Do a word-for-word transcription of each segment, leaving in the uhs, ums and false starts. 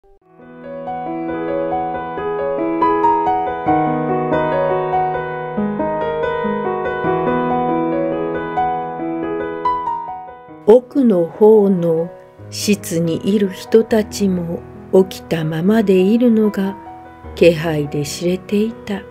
奥の方の室にいる人たちも起きたままでいるのが気配で知れていた。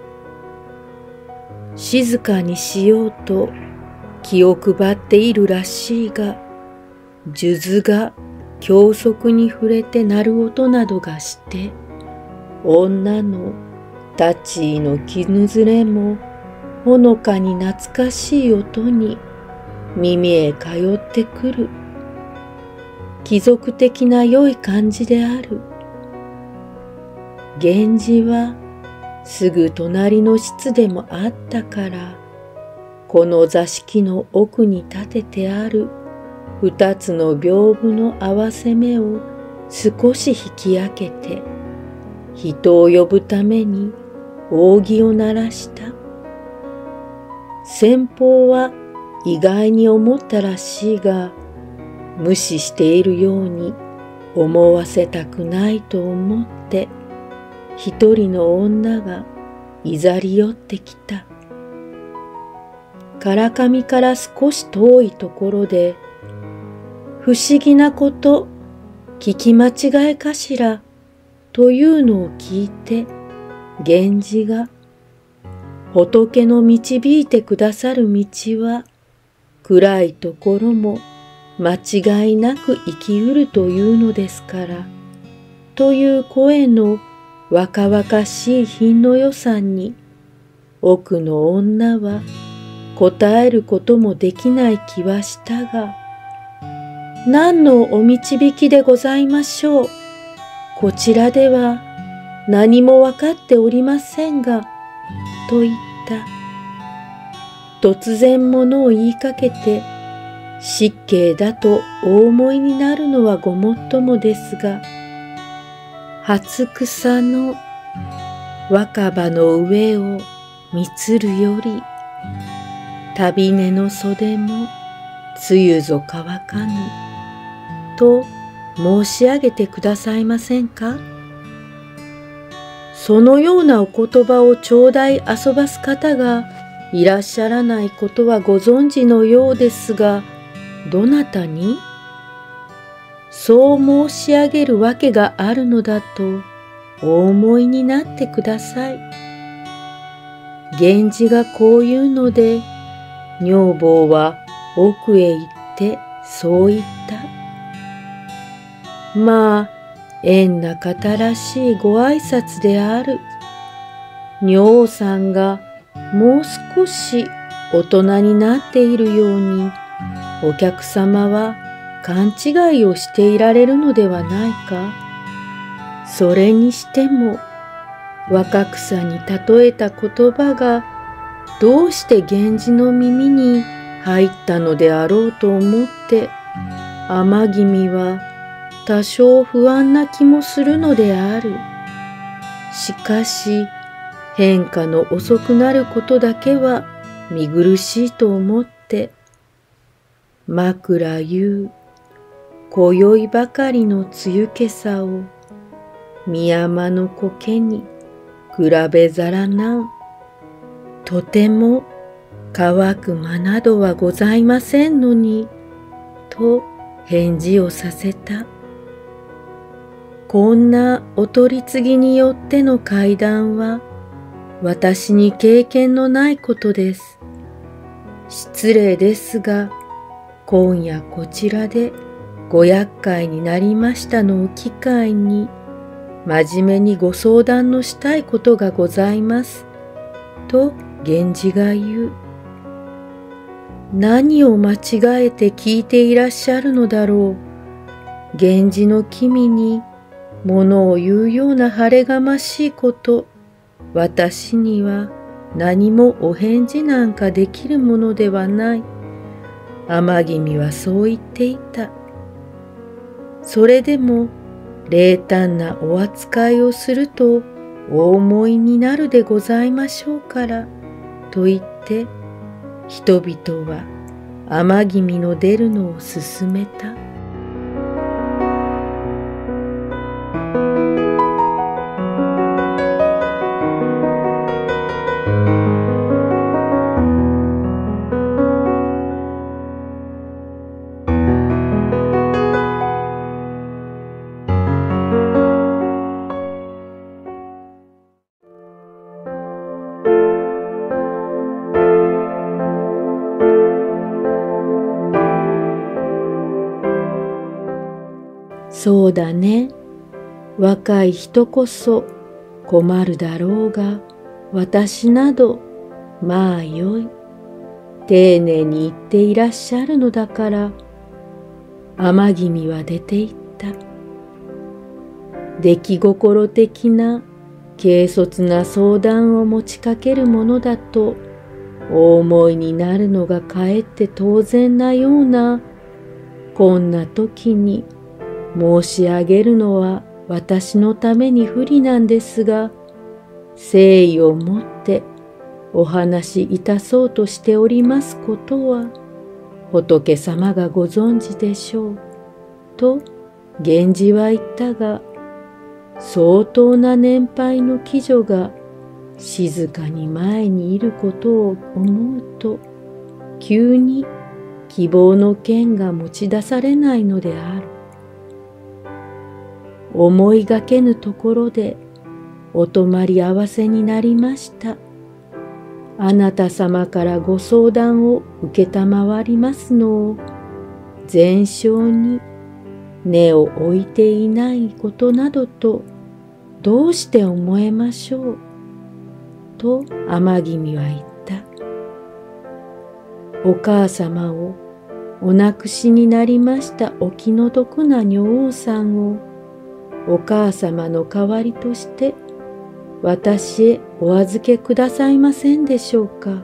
静かにしようと気を配っているらしいが、数珠が教則に触れて鳴る音などがして、女の立ち居の絹ずれもほのかに懐かしい音に耳へ通ってくる。貴族的な良い感じである。源氏はすぐ隣の室でもあったから、この座敷の奥に立ててある二つの屏風の合わせ目を少し引き開けて、人を呼ぶために扇を鳴らした。先方は意外に思ったらしいが、無視しているように思わせたくないと思って、一人の女がいざり寄ってきた。からかみから少し遠いところで、不思議なこと、聞き間違いかしら、というのを聞いて、源氏が、仏の導いてくださる道は、暗いところも間違いなく生きうるというのですから、という声の若々しい品の良さに、奥の女は答えることもできない気はしたが、何のお導きでございましょう。こちらでは何もわかっておりませんが、と言った。突然ものを言いかけて、失敬だとお思いになるのはごもっともですが、初草の若葉の上を見つるより、旅根の袖も梅雨ぞ乾かぬ、と申し上げてくださいませんか。そのようなお言葉をちょうだい遊ばす方がいらっしゃらないことはご存知のようですが、どなたに？そう申し上げるわけがあるのだとお思いになってください。源氏がこう言うので、女房は奥へ行ってそう言った。まあ、縁な方らしいご挨拶である。女王さんがもう少し大人になっているように、お客様は勘違いをしていられるのではないか。それにしても、若草に例えた言葉がどうして源氏の耳に入ったのであろうと思って、天君は多少不安な気もするのである。しかし、変化の遅くなることだけは見苦しいと思って、枕ゆう、今宵ばかりの梅雨今朝を、深山の苔に比べざらなん。とても乾く間などはございませんのに、と返事をさせた。こんなお取り次ぎによっての会談は、私に経験のないことです。失礼ですが、今夜こちらでご厄介になりましたのを機会に、真面目にご相談のしたいことがございます。と源氏が言う。何を間違えて聞いていらっしゃるのだろう。源氏の君に物を言うような晴れがましいこと、私には何もお返事なんかできるものではない。天君はそう言っていた。それでも冷淡なお扱いをするとお思いになるでございましょうから、と言って、人々は天君の出るのを勧めた。 そうだね。若い人こそ困るだろうが、私などまあよい。丁寧に言っていらっしゃるのだから。天君は出て行った。出来心的な軽率な相談を持ちかけるものだとお思いになるのがかえって当然なような、こんな時に申し上げるのは私のために不利なんですが、誠意をもってお話しいたそうとしておりますことは、仏様がご存知でしょう。と、源氏は言ったが、相当な年配の貴女が静かに前にいることを思うと、急に希望の剣が持ち出されないのである。思いがけぬところでお泊まり合わせになりました。あなた様からご相談を受けたまわりますのを、前生に根を置いていないことなどとどうして思えましょう。と天君は言った。お母様をお亡くしになりましたお気の毒な女王さんをお母様の代わりとして私へお預けくださいませんでしょうか。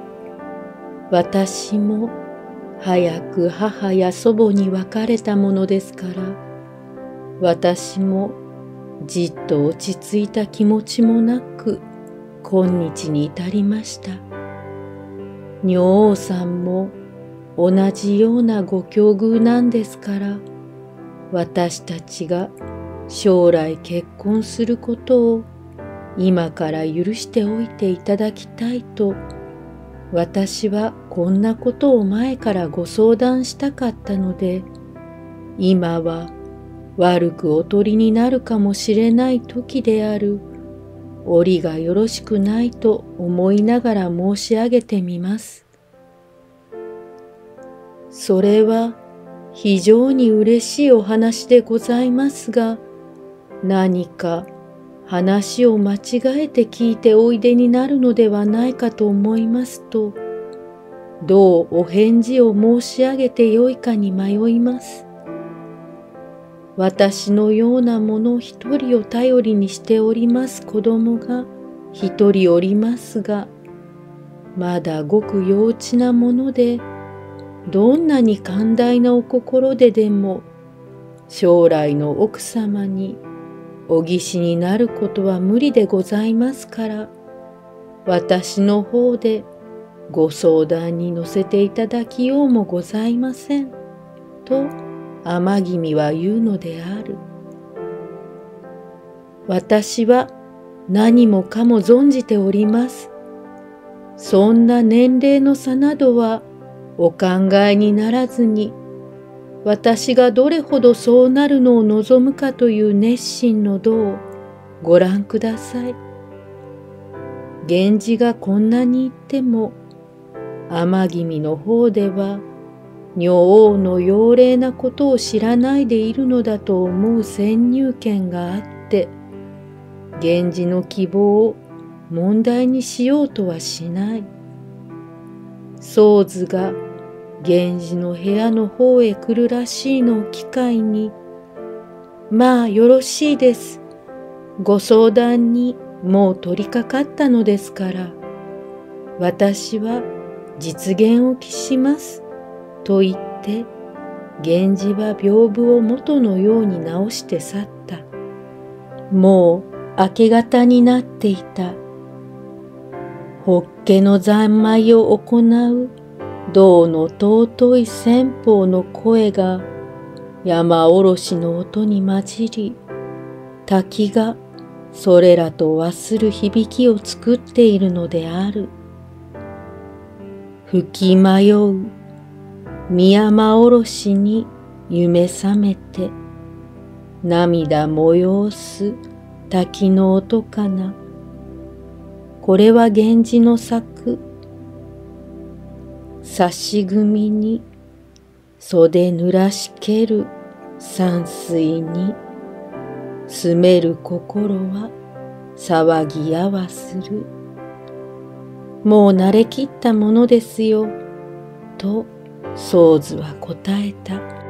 私も早く母や祖母に別れたものですから、私もじっと落ち着いた気持ちもなく今日に至りました。女王さんも同じようなご境遇なんですから、私たちが将来結婚することを今から許しておいていただきたいと、私はこんなことを前からご相談したかったので、今は悪くお取りになるかもしれない時である。折がよろしくないと思いながら申し上げてみます。それは非常に嬉しいお話でございますが、何か話を間違えて聞いておいでになるのではないかと思いますと、どうお返事を申し上げてよいかに迷います。私のようなもの一人を頼りにしております子供が一人おりますが、まだごく幼稚なもので、どんなに寛大なお心ででも、将来の奥様にお義士になることは無理でございますから、私の方でご相談に乗せていただきようもございません。と天君は言うのである。私は何もかも存じております。そんな年齢の差などはお考えにならずに、私がどれほどそうなるのを望むかという熱心の度をご覧ください。源氏がこんなに言っても、天君の方では、女王の妖霊なことを知らないでいるのだと思う先入見があって、源氏の希望を問題にしようとはしない。宗図が源氏の部屋の方へ来るらしいのを機会に、まあよろしいです。ご相談にもう取り掛かったのですから、私は実現を期します。と言って、源氏は屏風を元のように直して去った。もう明け方になっていた。法華の三昧を行う道の尊い先方の声が山おろしの音に混じり、滝がそれらと忘る響きを作っているのである。吹き迷う三山おろしに夢覚めて、涙催す滝の音かな。これは源氏の作。差し組に袖濡らしける山水に住める心は騒ぎあわする。もう慣れきったものですよ、と僧図は答えた。